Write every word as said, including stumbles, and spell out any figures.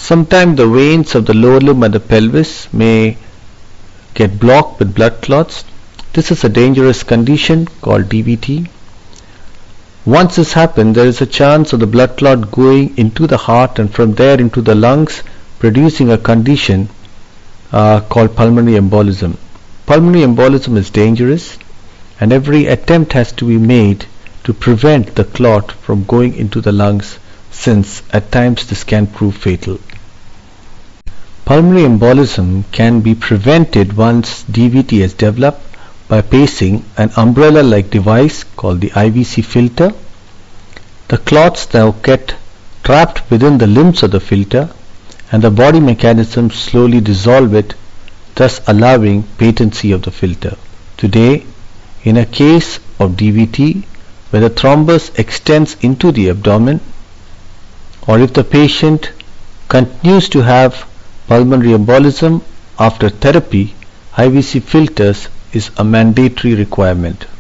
Sometimes the veins of the lower limb and the pelvis may get blocked with blood clots. This is a dangerous condition called D V T. Once this happens, there is a chance of the blood clot going into the heart and from there into the lungs, producing a condition uh, called pulmonary embolism. Pulmonary embolism is dangerous, and every attempt has to be made to prevent the clot from going into the lungs, since at times this can prove fatal. Pulmonary embolism can be prevented once D V T is developed by placing an umbrella-like device called the I V C filter. The clots now get trapped within the limbs of the filter, and the body mechanism slowly dissolve it, thus allowing patency of the filter. Today, in a case of D V T where the thrombus extends into the abdomen, or if the patient continues to have pulmonary embolism after therapy, I V C filters is a mandatory requirement.